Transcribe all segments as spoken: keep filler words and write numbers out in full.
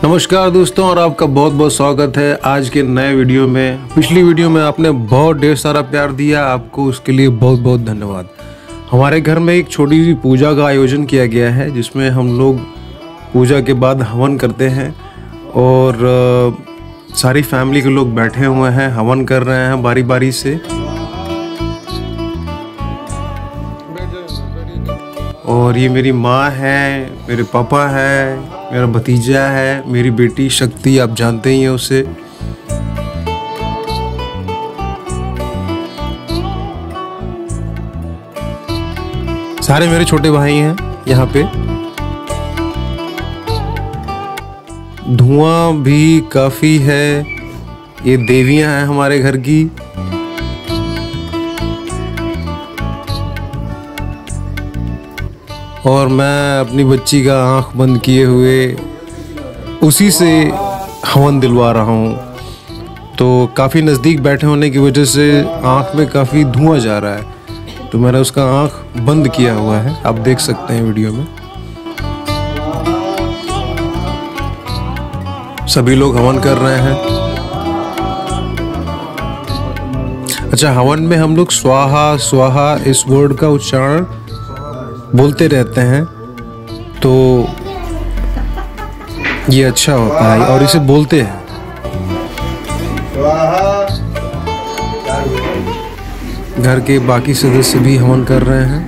नमस्कार दोस्तों, और आपका बहुत बहुत स्वागत है आज के नए वीडियो में। पिछली वीडियो में आपने बहुत ढेर सारा प्यार दिया, आपको उसके लिए बहुत बहुत धन्यवाद। हमारे घर में एक छोटी सी पूजा का आयोजन किया गया है, जिसमें हम लोग पूजा के बाद हवन करते हैं और सारी फैमिली के लोग बैठे हुए हैं, हवन कर रहे हैं बारी बारी से। और ये मेरी माँ है, मेरे पापा है, मेरा भतीजा है, मेरी बेटी शक्ति, आप जानते ही हैं उसे। सारे मेरे छोटे भाई हैं यहाँ पे। धुआं भी काफी है, ये देवियां हैं हमारे घर की। और मैं अपनी बच्ची का आंख बंद किए हुए उसी से हवन दिलवा रहा हूँ। तो काफ़ी नज़दीक बैठे होने की वजह से आंख में काफ़ी धुआं जा रहा है, तो मैंने उसका आंख बंद किया हुआ है, आप देख सकते हैं वीडियो में। सभी लोग हवन कर रहे हैं। अच्छा, हवन में हम लोग स्वाहा स्वाहा इस वर्ड का उच्चारण बोलते रहते हैं, तो ये अच्छा होता है और इसे बोलते हैं। घर के बाकी सदस्य भी हवन कर रहे हैं।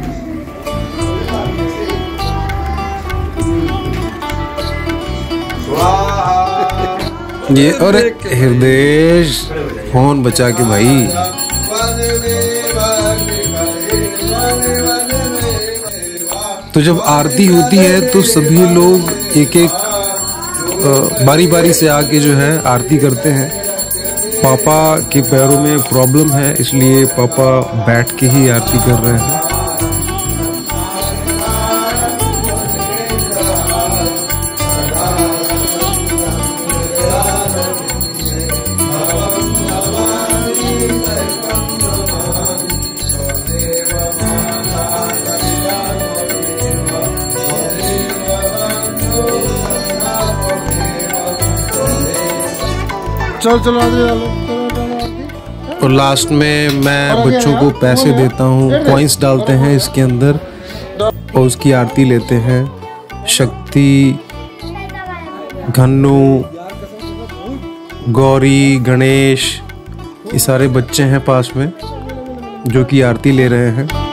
ये और हृदय फोन बचा के भाई। तो जब आरती होती है तो सभी लोग एक एक बारी बारी से आके जो है आरती करते हैं। पापा के पैरों में प्रॉब्लम है, इसलिए पापा बैठ के ही आरती कर रहे हैं। चल चलो और लास्ट में मैं बच्चों को पैसे देता हूँ, कॉइन्स डालते हैं इसके अंदर और उसकी आरती लेते हैं। शक्ति, घन्नू, गौरी, गणेश, ये सारे बच्चे हैं पास में जो कि आरती ले रहे हैं।